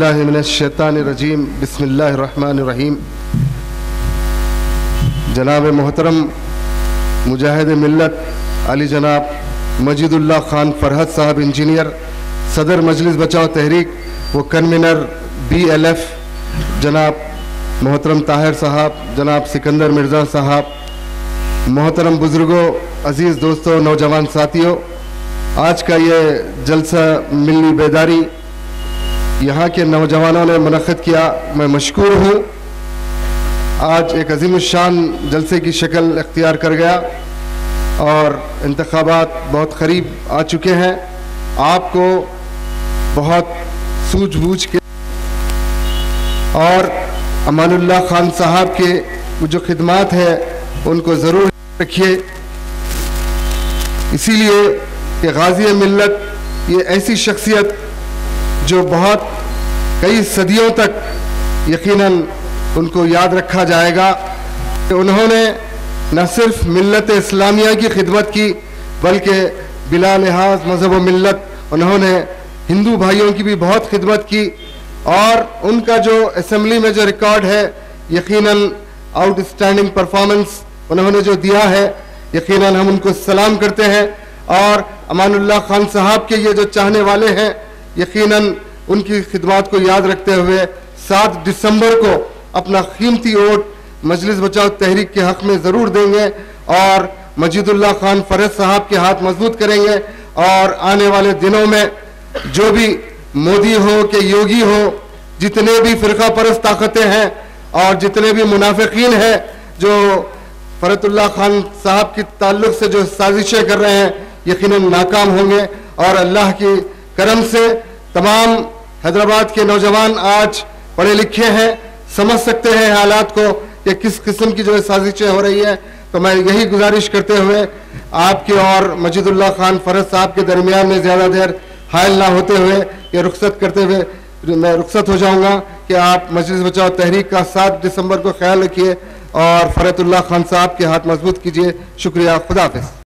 औज़ुबिल्लाहि मिनश्शैतानिर्रजीम बिस्मिल्लाहिर्रहमानिर्रहीम। जनाब मोहतरम मुजाहिद मिल्लत अली जनाब मजीदुल्लाह खान फरहत साहब इंजीनियर, सदर मजलिस बचाओ तहरीक व कन्वीनर BLF जनाब मोहतरम ताहिर साहब, जनाब सिकंदर मिर्ज़ा साहब, मोहतरम बुज़ुर्गों, अज़ीज़ दोस्तों, नौजवान साथियों, आज का ये जलसा मिलनी बेदारी यहाँ के नौजवानों ने मुनक़्क़िद किया, मैं मशकूर हूँ। आज एक अज़ीमुश्शान जलसे की शक्ल इख्तियार कर गया और इंतख़ाबात बहुत क़रीब आ चुके हैं। आपको बहुत सूझबूझ के और अमानुल्लाह खान साहब के जो खिदमात है उनको ज़रूर रखिए। इसीलिए कि गाज़ी मिल्लत ये ऐसी शख्सियत जो बहुत कई सदियों तक यकीनन उनको याद रखा जाएगा कि उन्होंने न सिर्फ मिल्लत इस्लामिया की खिदमत की बल्कि बिला लिहाज मज़हब व मिल्लत उन्होंने हिंदू भाइयों की भी बहुत खिदमत की। और उनका जो असेंबली में जो रिकॉर्ड है, यकीनन आउटस्टैंडिंग परफॉर्मेंस उन्होंने जो दिया है, यकीनन हम उनको सलाम करते हैं। और अमानुल्लाह खान साहब के ये जो चाहने वाले हैं, यकीनन उनकी खिदमत को याद रखते हुए 7 दिसंबर को अपना कीमती वोट मजलिस बचाओ तहरीक के हक में ज़रूर देंगे और मजीदुल्लाह खान फरहत साहब के हाथ मजबूत करेंगे। और आने वाले दिनों में जो भी मोदी हो कि योगी हो, जितने भी फ़िरका परस्त ताकतें हैं और जितने भी मुनाफिकीन हैं जो फरहतुल्लाह खान साहब के ताल्लुक से जो साजिशें कर रहे हैं, यकीनन नाकाम होंगे। और अल्लाह की करम से तमाम हैदराबाद के नौजवान आज पढ़े लिखे हैं, समझ सकते हैं हालात को कि किस किस्म की जो साजिशें हो रही है। तो मैं यही गुजारिश करते हुए आपके और मजीदुल्लाह खान फरहत साहब के दरमियान में ज़्यादा देर हायल ना होते हुए ये रुखसत करते हुए मैं रुखसत हो जाऊंगा कि आप मजलिस बचाओ तहरीक का 7 दिसंबर को ख्याल रखिए और फरहतुल्लाह खान साहब के हाथ मजबूत कीजिए। शुक्रिया, खुदा हाफिज़।